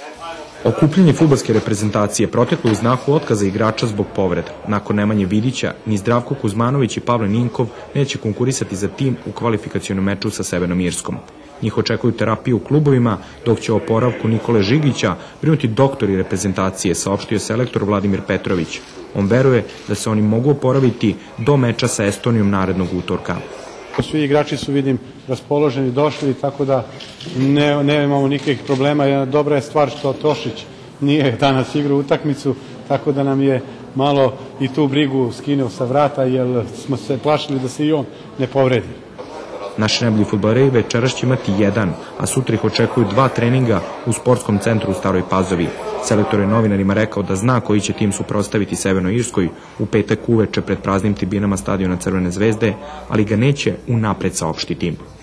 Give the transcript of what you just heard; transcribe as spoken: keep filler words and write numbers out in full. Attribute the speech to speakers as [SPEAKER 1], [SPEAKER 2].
[SPEAKER 1] Okupljanje fudbalske reprezentacije proteklo u znaku otkaza igrača zbog povreda. Nakon Nemanje Vidića, ni Zdravko Kuzmanović i Pavle Ninkov neće konkurisati za tim u kvalifikacionom meču sa Severnom Irskom. Njih očekuju terapiju u klubovima, dok će o oporavku Nikole Žigića brinuti doktori reprezentacije, saopštio selektor Vladimir Petrović. On veruje da se oni mogu oporaviti do meča sa Estonijom narednog utorka.
[SPEAKER 2] Svi igrači su, vidim, raspoloženi, došli, tako da ne, ne imamo nikakvih problema. Dobra je stvar što Tošić nije danas igrao utakmicu, tako da nam je malo i tu brigu skinuo sa vrata, jer smo se plašili da se i on ne povredi.
[SPEAKER 1] Naši najbolji fudbaleri večeras će imati jedan, a sutra ih očekuju dva treninga u sportskom centru u Staroj Pazovi. Selektor je novinarima rekao da zna koji će tim suprotstaviti Severnoj Irskoj u petak uveče pred praznim tribinama stadiona Crvene zvezde, ali ga neće unapred saopštiti.